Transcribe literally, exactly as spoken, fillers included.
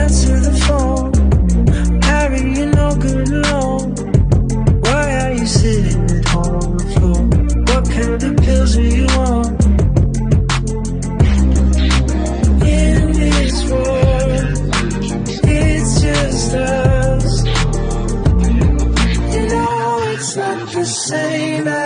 answer the phone. Harry, you're no good alone. Why are you sitting at home on the floor? What kind of pills are you on? In this world, it's just us. You know it's not the same as